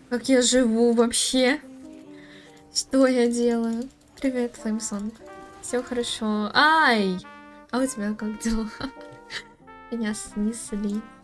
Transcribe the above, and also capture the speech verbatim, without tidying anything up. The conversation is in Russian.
Как я живу вообще? Что я делаю? Привет, Флеймсонг. Все хорошо. Ай! А у тебя как дела? Меня снесли.